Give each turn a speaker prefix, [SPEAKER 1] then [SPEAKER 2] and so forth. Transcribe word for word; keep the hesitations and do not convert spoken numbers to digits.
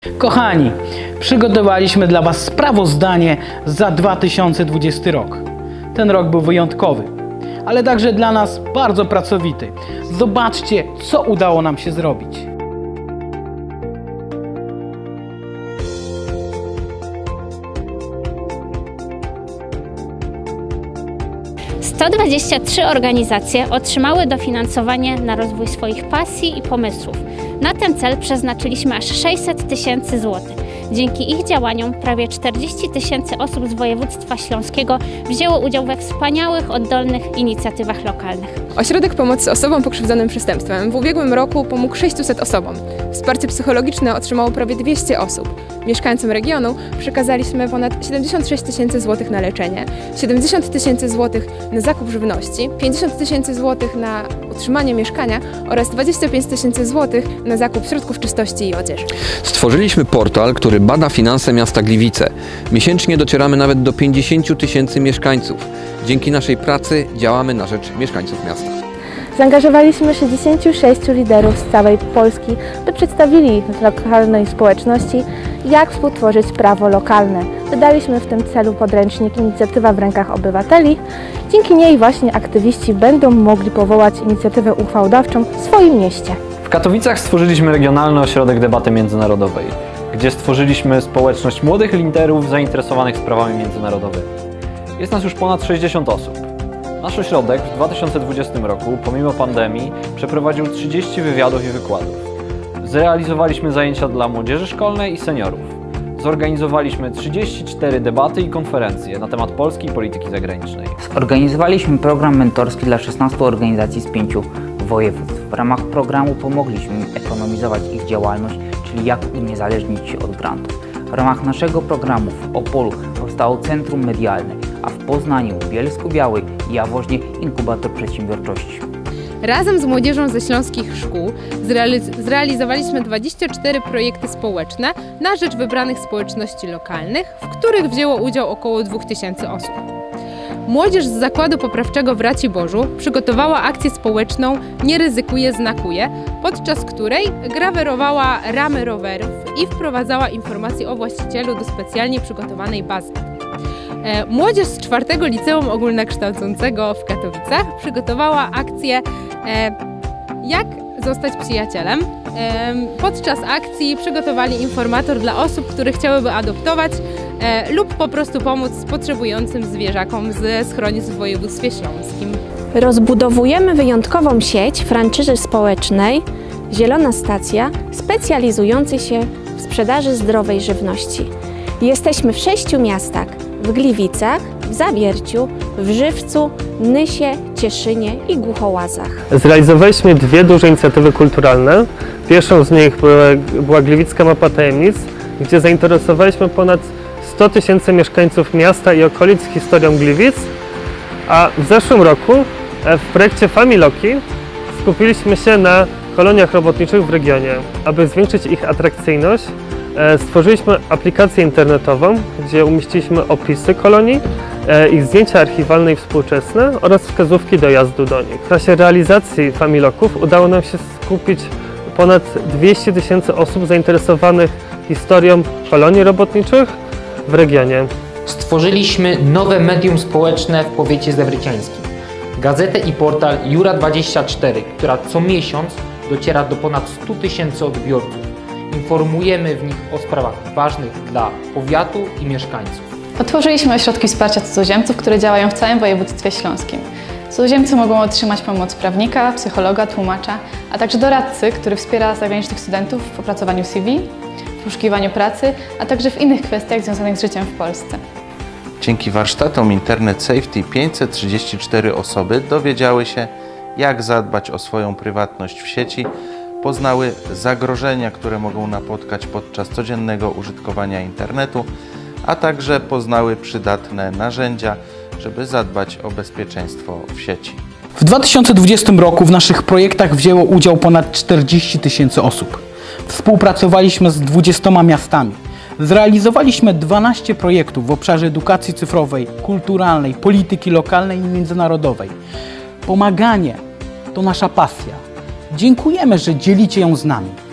[SPEAKER 1] Kochani, przygotowaliśmy dla Was sprawozdanie za dwa tysiące dwudziesty rok. Ten rok był wyjątkowy, ale także dla nas bardzo pracowity. Zobaczcie, co udało nam się zrobić.
[SPEAKER 2] sto dwadzieścia trzy organizacje otrzymały dofinansowanie na rozwój swoich pasji i pomysłów. Na ten cel przeznaczyliśmy aż sześćset tysięcy złotych. Dzięki ich działaniom prawie czterdzieści tysięcy osób z województwa śląskiego wzięło udział we wspaniałych, oddolnych inicjatywach lokalnych.
[SPEAKER 3] Ośrodek Pomocy Osobom Pokrzywdzonym Przestępstwem w ubiegłym roku pomógł sześciuset osobom. Wsparcie psychologiczne otrzymało prawie dwieście osób. Mieszkańcom regionu przekazaliśmy ponad siedemdziesiąt sześć tysięcy złotych na leczenie, siedemdziesiąt tysięcy złotych na zakup żywności, pięćdziesiąt tysięcy złotych na utrzymanie mieszkania oraz dwadzieścia pięć tysięcy złotych na zakup środków czystości i odzieży.
[SPEAKER 4] Stworzyliśmy portal, który bada finanse miasta Gliwice. Miesięcznie docieramy nawet do pięćdziesięciu tysięcy mieszkańców. Dzięki naszej pracy działamy na rzecz mieszkańców miasta.
[SPEAKER 5] Zaangażowaliśmy sześćdziesięciu sześciu liderów z całej Polski, by przedstawili lokalnej społeczności, jak współtworzyć prawo lokalne. Wydaliśmy w tym celu podręcznik Inicjatywa w rękach obywateli. Dzięki niej właśnie aktywiści będą mogli powołać inicjatywę uchwałodawczą w swoim mieście.
[SPEAKER 6] W Katowicach stworzyliśmy Regionalny Ośrodek Debaty Międzynarodowej, gdzie stworzyliśmy społeczność młodych liderów zainteresowanych sprawami międzynarodowymi. Jest nas już ponad sześćdziesiąt osób. Nasz ośrodek w dwa tysiące dwudziestym roku, pomimo pandemii, przeprowadził trzydzieści wywiadów i wykładów. Zrealizowaliśmy zajęcia dla młodzieży szkolnej i seniorów. Zorganizowaliśmy trzydzieści cztery debaty i konferencje na temat polskiej polityki zagranicznej.
[SPEAKER 7] Zorganizowaliśmy program mentorski dla szesnastu organizacji z pięciu województw. W ramach programu pomogliśmy im ekonomizować ich działalność, czyli jak uniezależnić się od grantów. W ramach naszego programu w Opolu powstało Centrum Medialne, a w Poznaniu, Bielsku-Białej i Jaworznie inkubator przedsiębiorczości.
[SPEAKER 3] Razem z młodzieżą ze śląskich szkół zrealiz zrealizowaliśmy dwadzieścia cztery projekty społeczne na rzecz wybranych społeczności lokalnych, w których wzięło udział około dwóch tysięcy osób. Młodzież z Zakładu Poprawczego w Raciborzu przygotowała akcję społeczną Nie ryzykuje, znakuje, podczas której grawerowała ramy rowerów i wprowadzała informacje o właścicielu do specjalnie przygotowanej bazy. Młodzież z czwartego Liceum Ogólnokształcącego w Katowicach przygotowała akcję Jak zostać przyjacielem. Podczas akcji przygotowali informator dla osób, które chciałyby adoptować lub po prostu pomóc potrzebującym zwierzakom ze schronisk w województwie śląskim.
[SPEAKER 8] Rozbudowujemy wyjątkową sieć franczyzy społecznej Zielona Stacja, specjalizującej się w sprzedaży zdrowej żywności. Jesteśmy w sześciu miastach: w Gliwicach, w Zawierciu, w Żywcu, Nysie, Cieszynie i Głuchołazach.
[SPEAKER 9] Zrealizowaliśmy dwie duże inicjatywy kulturalne. Pierwszą z nich była, była Gliwicka Mapa Tajemnic, gdzie zainteresowaliśmy ponad sto tysięcy mieszkańców miasta i okolic historią Gliwic, a w zeszłym roku w projekcie Familoki skupiliśmy się na koloniach robotniczych w regionie. Aby zwiększyć ich atrakcyjność, stworzyliśmy aplikację internetową, gdzie umieściliśmy opisy kolonii, ich zdjęcia archiwalne i współczesne oraz wskazówki dojazdu do nich. W czasie realizacji Familoków udało nam się skupić ponad dwieście tysięcy osób zainteresowanych historią kolonii robotniczych w regionie.
[SPEAKER 10] Stworzyliśmy nowe medium społeczne w powiecie zawierciańskim. Gazetę i portal Jura dwadzieścia cztery, która co miesiąc dociera do ponad stu tysięcy odbiorców. Informujemy w nich o sprawach ważnych dla powiatu i mieszkańców.
[SPEAKER 11] Otworzyliśmy ośrodki wsparcia cudzoziemców, które działają w całym województwie śląskim. Cudzoziemcy mogą otrzymać pomoc prawnika, psychologa, tłumacza, a także doradcy, który wspiera zagranicznych studentów w opracowaniu C V, w poszukiwaniu pracy, a także w innych kwestiach związanych z życiem w Polsce.
[SPEAKER 12] Dzięki warsztatom Internet Safety pięćset trzydzieści cztery osoby dowiedziały się, jak zadbać o swoją prywatność w sieci, poznały zagrożenia, które mogą napotkać podczas codziennego użytkowania internetu, a także poznały przydatne narzędzia, żeby zadbać o bezpieczeństwo w sieci.
[SPEAKER 1] W dwa tysiące dwudziestym roku w naszych projektach wzięło udział ponad czterdzieści tysięcy osób. Współpracowaliśmy z dwudziestoma miastami. Zrealizowaliśmy dwanaście projektów w obszarze edukacji cyfrowej, kulturalnej, polityki lokalnej i międzynarodowej. Pomaganie to nasza pasja. Dziękujemy, że dzielicie ją z nami.